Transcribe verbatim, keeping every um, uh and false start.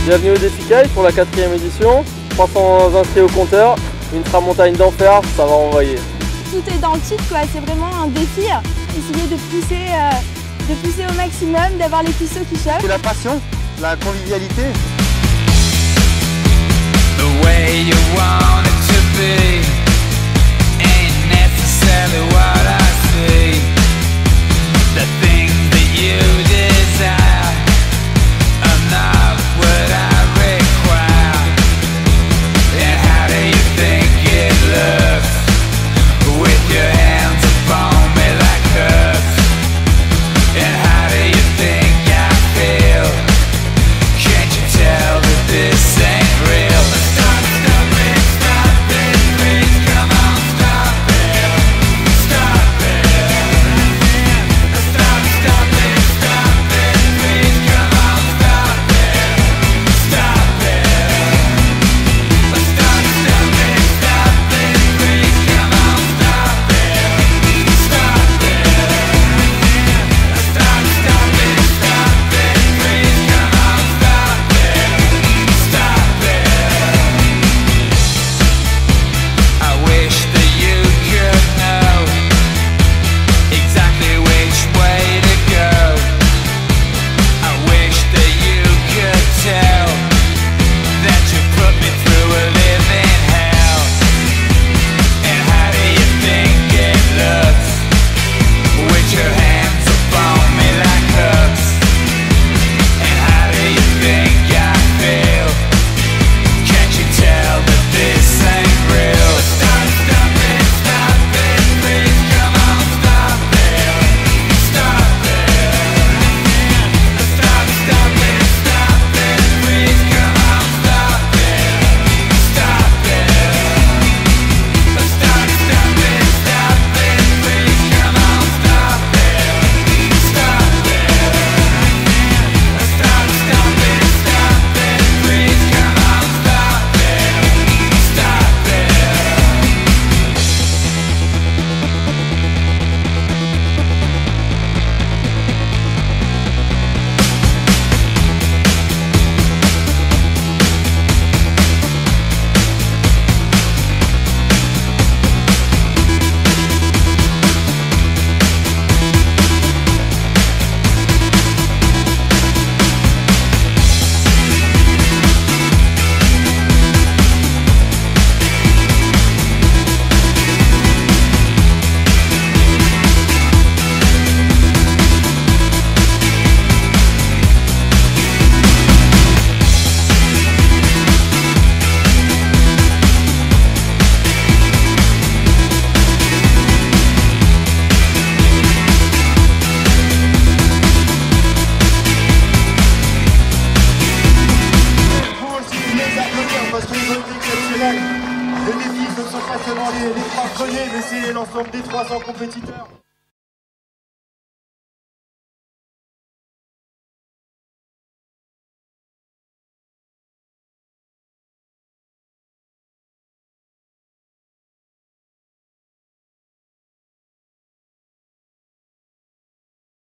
Bienvenue au Défi Kite pour la quatrième édition. trois cents inscrits au compteur, une tramontagne d'enfer, ça va envoyer. Tout est dans le titre, quoi. C'est vraiment un défi. Essayer de pousser, euh, de pousser au maximum, d'avoir les cuisseaux qui chauffent. C'est la passion, la convivialité. The way you want it to be ain't necessarily what I see. The things that you desire are not what I require. And how do you think it looks with your hands upon me like hooks? And how do you think I feel? Can't you tell that this ain't real? Stop, stop it, stop it, please come on, stop it, stop it. Stop, stop it, stop it, please come on, stop it, stop it. Stop, stop it, stop it, please come on, stop it, stop it. Stop, stop it, stop it, please come on, stop it, stop it. I wish that you could know exactly which way to go. I wish that you could tell that you put me through a living hell. And how do you think it looks with your hands upon me like hooks? And how do you think I feel? Can't you tell that this ain't real? Stop, stop it, stop it, please come on, stop it, stop it. Stop, stop it, stop it, please come on, stop it, stop it. Stop, stop it, stop it, please come on, stop it, stop it. Stop, stop it, stop it, please come on, stop it, stop it. Vous aussi, les applaudir parce qu'ils ont été exceptionnels. Les défis, ce ne sont pas seulement les, les trois premiers, mais c'est l'ensemble des trois cents compétiteurs.